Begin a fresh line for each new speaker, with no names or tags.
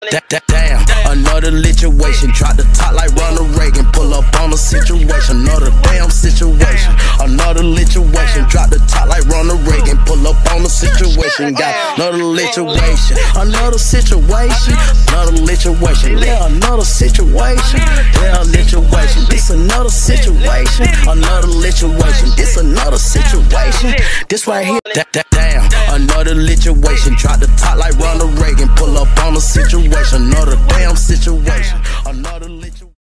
Damn, another situation. Drop the top like Ronald Reagan. Pull up on a situation. Another damn situation. Another situation. Drop the top like Ronald Reagan. Pull up on a situation. Got another situation. Another situation. Another situation. Yeah, another situation. Yeah, situation. This another situation. Another situation. This another situation. This right here. Damn, another situation. Drop the top like Ronald Reagan. Pull up on a situation. Another damn situation. Another situation.